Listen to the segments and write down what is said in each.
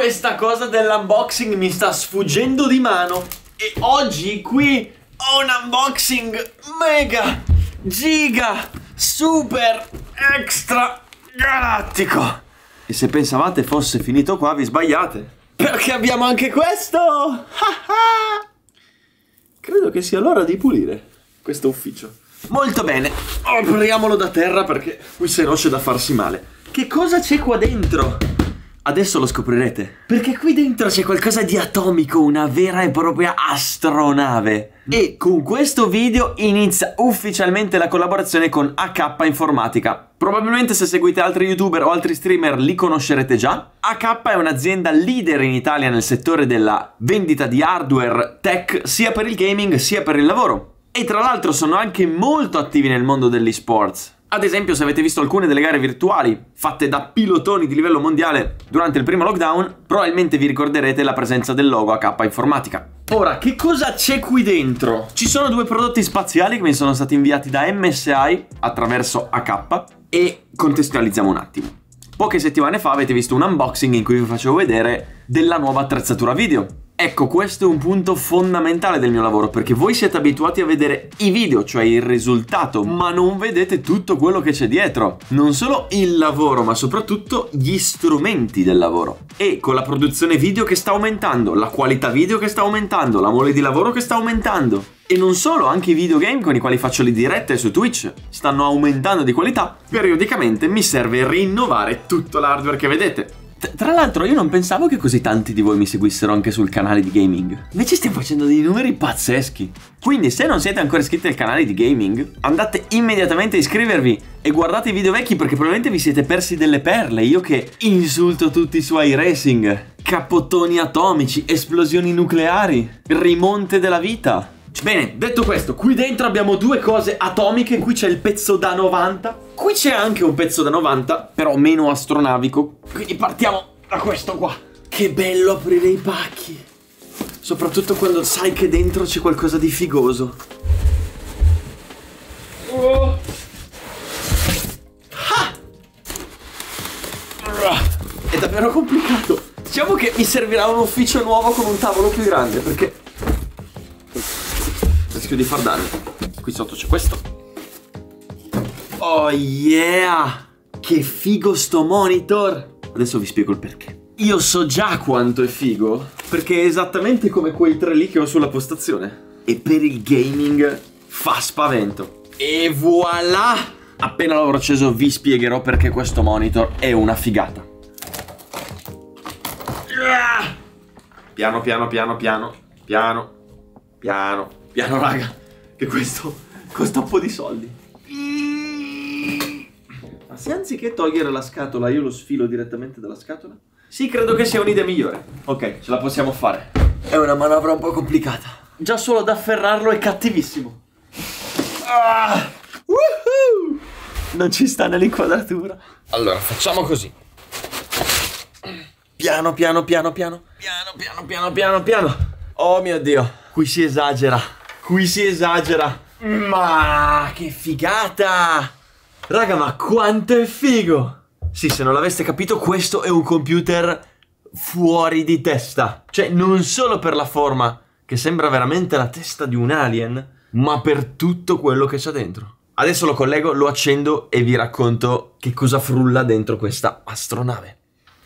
Questa cosa dell'unboxing mi sta sfuggendo di mano. E oggi qui ho un unboxing mega, giga, super, extra galattico. E se pensavate fosse finito qua, vi sbagliate. Perché abbiamo anche questo! Credo che sia l'ora di pulire questo ufficio. Molto bene, apriamolo da terra perché qui se no c'è da farsi male. Che cosa c'è qua dentro? Adesso lo scoprirete. Perché qui dentro c'è qualcosa di atomico, una vera e propria astronave. E con questo video inizia ufficialmente la collaborazione con AK Informatica. Probabilmente se seguite altri youtuber o altri streamer li conoscerete già. AK è un'azienda leader in Italia nel settore della vendita di hardware tech sia per il gaming sia per il lavoro. E tra l'altro sono anche molto attivi nel mondo dell'esports. Ad esempio, se avete visto alcune delle gare virtuali fatte da pilotoni di livello mondiale durante il primo lockdown, probabilmente vi ricorderete la presenza del logo AK Informatica. Ora, che cosa c'è qui dentro? Ci sono due prodotti spaziali che mi sono stati inviati da MSI attraverso AK e contestualizziamo un attimo. Poche settimane fa avete visto un unboxing in cui vi facevo vedere della nuova attrezzatura video. Ecco, questo è un punto fondamentale del mio lavoro, perché voi siete abituati a vedere i video, cioè il risultato, ma non vedete tutto quello che c'è dietro. Non solo il lavoro, ma soprattutto gli strumenti del lavoro. E con la produzione video che sta aumentando, la qualità video che sta aumentando, la mole di lavoro che sta aumentando. E non solo, anche i videogame con i quali faccio le dirette su Twitch stanno aumentando di qualità. Periodicamente mi serve rinnovare tutto l'hardware che vedete. Tra l'altro io non pensavo che così tanti di voi mi seguissero anche sul canale di gaming. Invece stiamo facendo dei numeri pazzeschi. Quindi se non siete ancora iscritti al canale di gaming, andate immediatamente a iscrivervi e guardate i video vecchi perché probabilmente vi siete persi delle perle. Io che insulto tutti su iRacing, cappottoni atomici, esplosioni nucleari, rimonte della vita. Bene, detto questo, qui dentro abbiamo due cose atomiche. Qui c'è il pezzo da 90. Qui c'è anche un pezzo da 90, però meno astronavico. Quindi partiamo da questo qua. Che bello aprire i pacchi, soprattutto quando sai che dentro c'è qualcosa di figoso. Oh. È davvero complicato. Diciamo che mi servirà un ufficio nuovo con un tavolo più grande, perché rischio di far danni. Qui sotto c'è questo. Oh yeah! Che figo sto monitor! Adesso vi spiego il perché. Io so già quanto è figo, perché è esattamente come quei tre lì che ho sulla postazione. E per il gaming fa spavento. E voilà! Appena l'avrò acceso vi spiegherò perché questo monitor è una figata. Piano piano piano piano. Piano. Piano. Piano raga, che questo costa un po' di soldi. Ma se anziché togliere la scatola io lo sfilo direttamente dalla scatola? Sì, credo che sia un'idea migliore. Ok, ce la possiamo fare. È una manovra un po' complicata. Già solo ad afferrarlo è cattivissimo. Non ci sta nell'inquadratura. Allora, facciamo così. Piano piano piano piano. Piano piano piano piano piano. Oh mio Dio, qui si esagera. Qui si esagera. Ma che figata! Raga, ma quanto è figo! Sì, se non l'aveste capito, questo è un computer fuori di testa. Cioè, non solo per la forma, che sembra veramente la testa di un alien, ma per tutto quello che c'è dentro. Adesso lo collego, lo accendo e vi racconto che cosa frulla dentro questa astronave.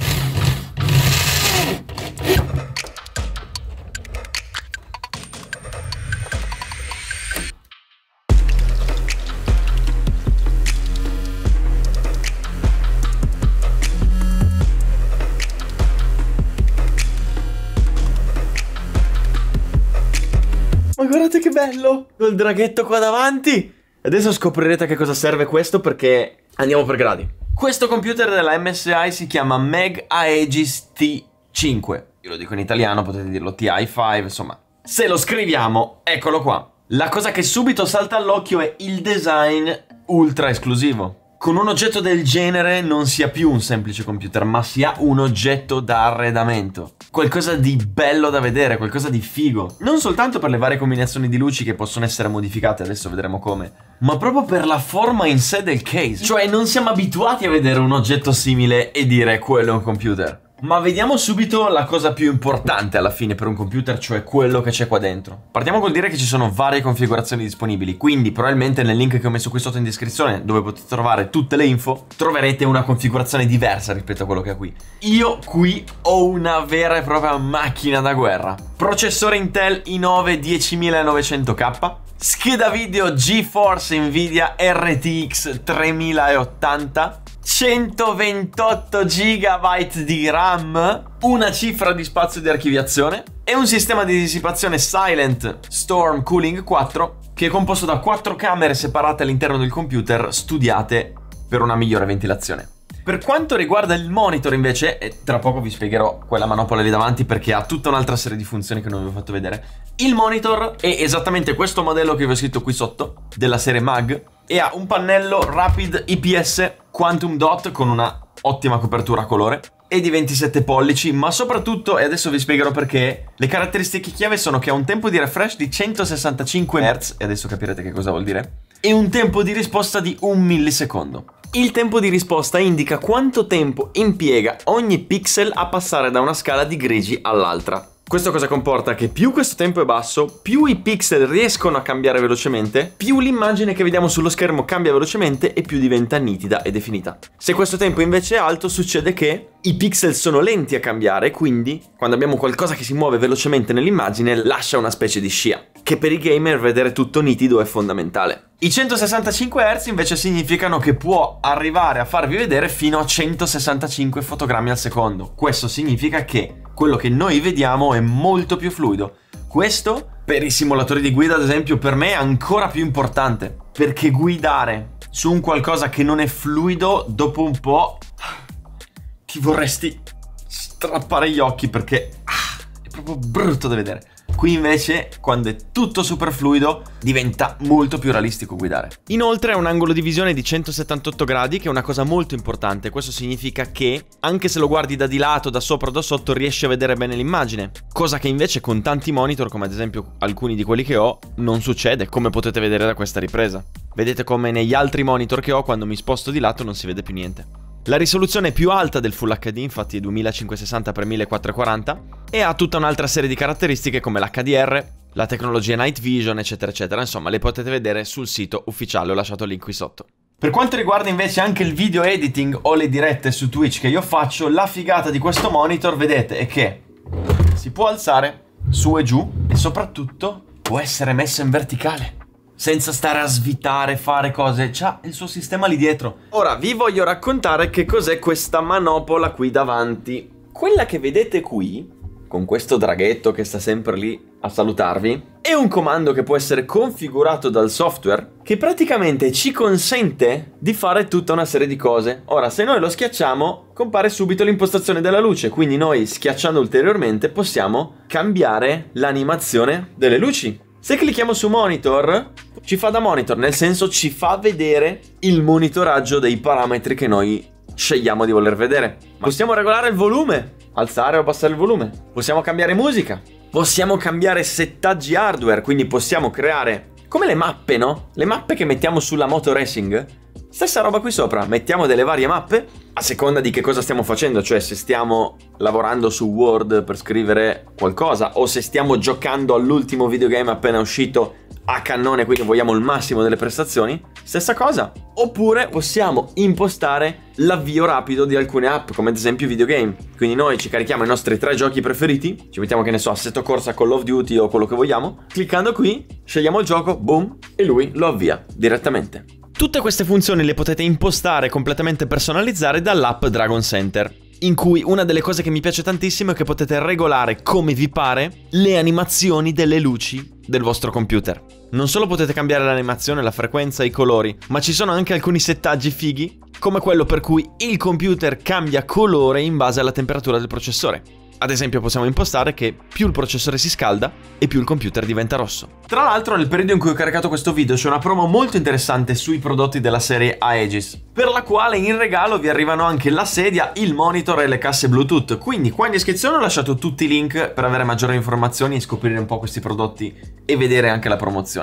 Ma guardate che bello! Col draghetto qua davanti! Adesso scoprirete che cosa serve questo, perché andiamo per gradi. Questo computer della MSI si chiama Meg Aegis T5. Io lo dico in italiano, potete dirlo TI5, insomma. Se lo scriviamo, eccolo qua. La cosa che subito salta all'occhio è il design ultra esclusivo. Con un oggetto del genere non si ha più un semplice computer, ma si ha un oggetto da arredamento. Qualcosa di bello da vedere, qualcosa di figo. Non soltanto per le varie combinazioni di luci che possono essere modificate, adesso vedremo come, ma proprio per la forma in sé del case. Cioè non siamo abituati a vedere un oggetto simile e dire quello è un computer. Ma vediamo subito la cosa più importante alla fine per un computer, cioè quello che c'è qua dentro. Partiamo col dire che ci sono varie configurazioni disponibili, quindi probabilmente nel link che ho messo qui sotto in descrizione, dove potete trovare tutte le info, troverete una configurazione diversa rispetto a quello che ho qui. Io qui ho una vera e propria macchina da guerra. Processore Intel i9 10900K, scheda video GeForce Nvidia RTX 3080, 128 GB di RAM, una cifra di spazio di archiviazione e un sistema di dissipazione Silent Storm Cooling 4 che è composto da 4 camere separate all'interno del computer studiate per una migliore ventilazione. Per quanto riguarda il monitor invece, e tra poco vi spiegherò quella manopola lì davanti perché ha tutta un'altra serie di funzioni che non vi ho fatto vedere, il monitor è esattamente questo modello che vi ho scritto qui sotto, della serie MAG, e ha un pannello Rapid IPS Quantum Dot con una ottima copertura a colore e di 27 pollici, ma soprattutto, e adesso vi spiegherò perché, le caratteristiche chiave sono che ha un tempo di refresh di 165 Hz, e adesso capirete che cosa vuol dire, e un tempo di risposta di 1 millisecondo. Il tempo di risposta indica quanto tempo impiega ogni pixel a passare da una scala di grigi all'altra. Questo cosa comporta? Che più questo tempo è basso, più i pixel riescono a cambiare velocemente, più l'immagine che vediamo sullo schermo cambia velocemente e più diventa nitida e definita. Se questo tempo invece è alto, succede che i pixel sono lenti a cambiare, quindi quando abbiamo qualcosa che si muove velocemente nell'immagine lascia una specie di scia, che per i gamer vedere tutto nitido è fondamentale. I 165 Hz invece significano che può arrivare a farvi vedere fino a 165 fotogrammi al secondo. Questo significa che quello che noi vediamo è molto più fluido. Questo, per i simulatori di guida ad esempio, per me è ancora più importante, perché guidare su un qualcosa che non è fluido, dopo un po' ti vorresti strappare gli occhi perché è proprio brutto da vedere. Qui invece, quando è tutto super fluido, diventa molto più realistico guidare. Inoltre ha un angolo di visione di 178 gradi, che è una cosa molto importante. Questo significa che, anche se lo guardi da di lato, da sopra o da sotto, riesci a vedere bene l'immagine. Cosa che invece con tanti monitor, come ad esempio alcuni di quelli che ho, non succede, come potete vedere da questa ripresa. Vedete come negli altri monitor che ho, quando mi sposto di lato non si vede più niente. La risoluzione è più alta del Full HD, infatti è 2560x1440, e ha tutta un'altra serie di caratteristiche come l'HDR, la tecnologia Night Vision, eccetera eccetera. Insomma, le potete vedere sul sito ufficiale, ho lasciato il link qui sotto. Per quanto riguarda invece anche il video editing o le dirette su Twitch che io faccio, la figata di questo monitor, vedete, è che si può alzare su e giù e soprattutto può essere messo in verticale, senza stare a svitare, fare cose, c'ha il suo sistema lì dietro. Ora vi voglio raccontare che cos'è questa manopola qui davanti. Quella che vedete qui, con questo draghetto che sta sempre lì a salutarvi, è un comando che può essere configurato dal software, che praticamente ci consente di fare tutta una serie di cose. Ora, se noi lo schiacciamo, compare subito l'impostazione della luce, quindi noi schiacciando ulteriormente possiamo cambiare l'animazione delle luci. Se clicchiamo su monitor, ci fa da monitor, nel senso ci fa vedere il monitoraggio dei parametri che noi scegliamo di voler vedere. Possiamo regolare il volume, alzare o abbassare il volume. Possiamo cambiare musica. Possiamo cambiare settaggi hardware, quindi possiamo creare, come le mappe, no? Le mappe che mettiamo sulla Moto Racing. Stessa roba qui sopra, mettiamo delle varie mappe a seconda di che cosa stiamo facendo, cioè se stiamo lavorando su Word per scrivere qualcosa o se stiamo giocando all'ultimo videogame appena uscito a cannone, quindi vogliamo il massimo delle prestazioni, stessa cosa. Oppure possiamo impostare l'avvio rapido di alcune app, come ad esempio videogame. Quindi noi ci carichiamo i nostri 3 giochi preferiti, ci mettiamo, che ne so, Assetto Corsa, Call of Duty o quello che vogliamo, cliccando qui, scegliamo il gioco, boom, e lui lo avvia direttamente. Tutte queste funzioni le potete impostare e completamente personalizzare dall'app Dragon Center, in cui una delle cose che mi piace tantissimo è che potete regolare come vi pare le animazioni delle luci del vostro computer. Non solo potete cambiare l'animazione, la frequenza, i colori, ma ci sono anche alcuni settaggi fighi, come quello per cui il computer cambia colore in base alla temperatura del processore. Ad esempio possiamo impostare che più il processore si scalda e più il computer diventa rosso. Tra l'altro, nel periodo in cui ho caricato questo video c'è una promo molto interessante sui prodotti della serie Aegis, per la quale in regalo vi arrivano anche la sedia, il monitor e le casse Bluetooth. Quindi qua in descrizione ho lasciato tutti i link per avere maggiori informazioni e scoprire un po' questi prodotti e vedere anche la promozione.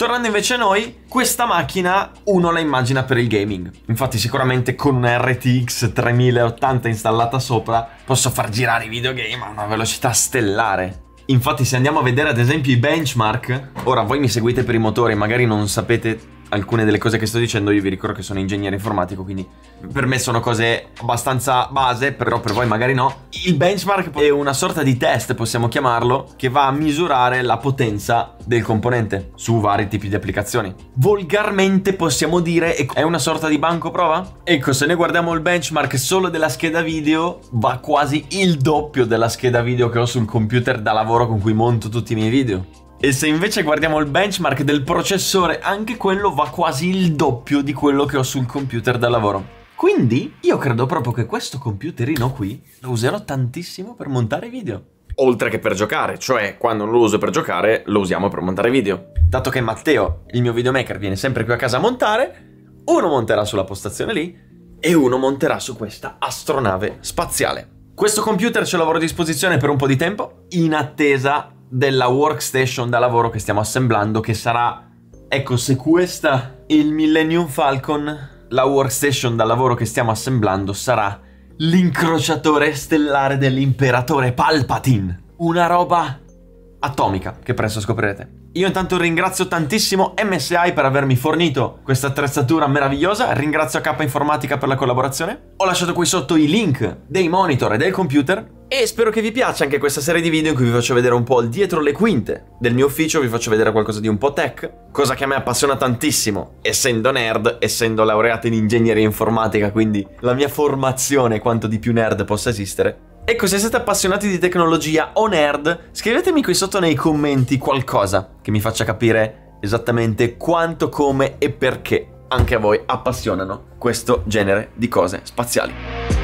Tornando invece a noi, questa macchina uno la immagina per il gaming. Infatti sicuramente con una RTX 3080 installata sopra posso far girare i videogame a una velocità stellare. Infatti se andiamo a vedere ad esempio i benchmark, ora voi mi seguite per i motori, magari non sapete alcune delle cose che sto dicendo, io vi ricordo che sono ingegnere informatico, quindi per me sono cose abbastanza base, però per voi magari no. Il benchmark è una sorta di test, possiamo chiamarlo, che va a misurare la potenza del componente su vari tipi di applicazioni. Volgarmente possiamo dire è una sorta di banco prova? Ecco, se noi guardiamo il benchmark solo della scheda video, va quasi il doppio della scheda video che ho sul computer da lavoro con cui monto tutti i miei video. E se invece guardiamo il benchmark del processore, anche quello va quasi il doppio di quello che ho sul computer da lavoro. Quindi io credo proprio che questo computerino qui lo userò tantissimo per montare video. Oltre che per giocare, cioè quando non lo uso per giocare lo usiamo per montare video. Dato che Matteo, il mio videomaker, viene sempre qui a casa a montare, uno monterà sulla postazione lì e uno monterà su questa astronave spaziale. Questo computer ce lo avrò a disposizione per un po' di tempo, in attesa della workstation da lavoro che stiamo assemblando, che sarà, ecco, se questa è il Millennium Falcon, la workstation da lavoro che stiamo assemblando sarà l'incrociatore stellare dell'imperatore Palpatine, una roba atomica che presto scoprirete. Io intanto ringrazio tantissimo MSI per avermi fornito questa attrezzatura meravigliosa, ringrazio K Informatica per la collaborazione, ho lasciato qui sotto i link dei monitor e del computer e spero che vi piaccia anche questa serie di video in cui vi faccio vedere un po' il dietro le quinte del mio ufficio, vi faccio vedere qualcosa di un po' tech, cosa che a me appassiona tantissimo, essendo nerd, essendo laureato in ingegneria informatica, quindi la mia formazione quanto di più nerd possa esistere. Ecco, se siete appassionati di tecnologia o nerd, scrivetemi qui sotto nei commenti qualcosa che mi faccia capire esattamente quanto, come e perché anche a voi appassionano questo genere di cose spaziali.